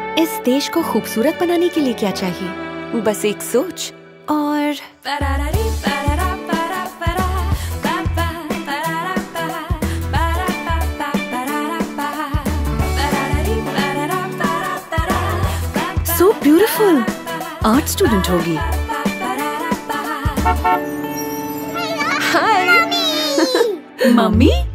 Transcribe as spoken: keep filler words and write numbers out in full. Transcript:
इस देश को खूबसूरत बनाने के लिए क्या चाहिए? बस एक सोच और सो ब्यूटीफुल। आर्ट स्टूडेंट होगी। Hi mummy.